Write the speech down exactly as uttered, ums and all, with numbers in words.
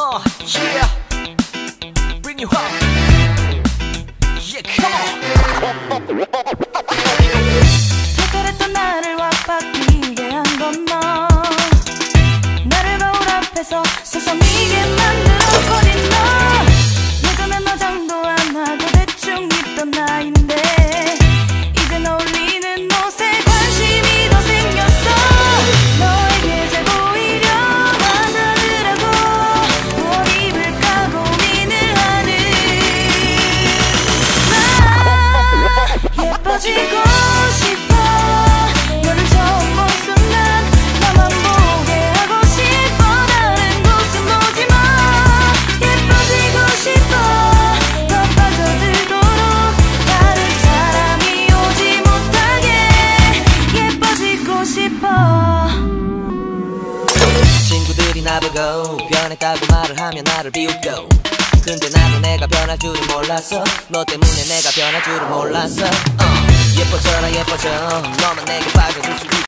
Uh, yeah. Bring you up. Yeah, come on. 특별했던 나를 왁박이게 한 건 너. 나를 거울 앞에서 서성이게 만들었거든 너. 예전엔 화장도 안 하고 대충 입던 나인데 이젠 어울리는 옷에 관심이 더 생겼어. 너에게 잘 보이려 하자더라고 뭘 입을까 고민을 하는 나. 예뻐지고 싶어. 너를 처음 본 순간 나만 보게 하고 싶어. 다른 곳은 보지 마. 예뻐지고 싶어. 더 빠져들도록 다른 사람이 오지 못하게 예뻐지고 싶어. 친구들이 나보고 변했다고 말을 하면 나를 비웃고 근데 나도 내가 변할 줄은 몰랐어. 너 때문에 내가 변할 줄은 몰랐어. uh, 예뻐져라 예뻐져 너만 내게 빠져들 수 있어.